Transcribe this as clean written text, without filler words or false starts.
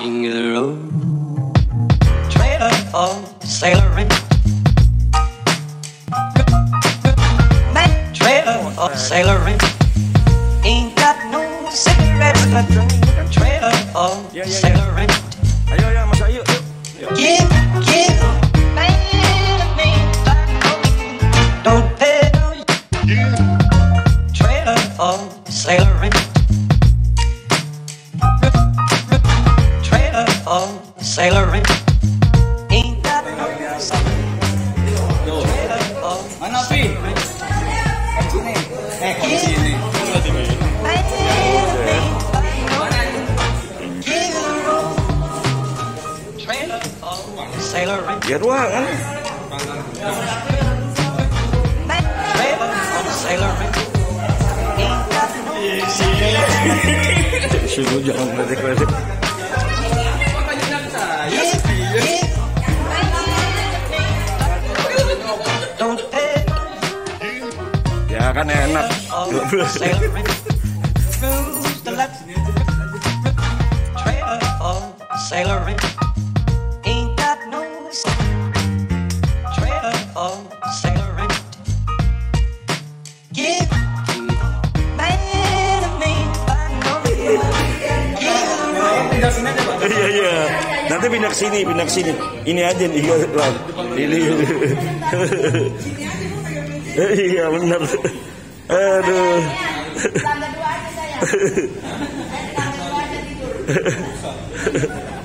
King of the road, trailer for sailor rent. Trailer for sailor rent. Ain't got no cigarettes to drink. Trailer for sailor rent. Ayo ya Mas Ayu. Give, man, don't pay no. Trailer for sailor rent. Trailer for sailor rent. Ain't got no. Trailer for Mana Pi? Sini. Sailor rent. Ya ruangan. Sailor rent. Suruh jangan ledek-ledek. Ya kan enak. Sailor rent. Trailer for sailor rent. Ain't got no. Trailer for sailor rent. Give man me. Iya. Nanti pindah ke sini. Ini aja nih. Ini. Iya benar. Aduh. Tangga 2 aja saya. Tangga 2 aja tidur.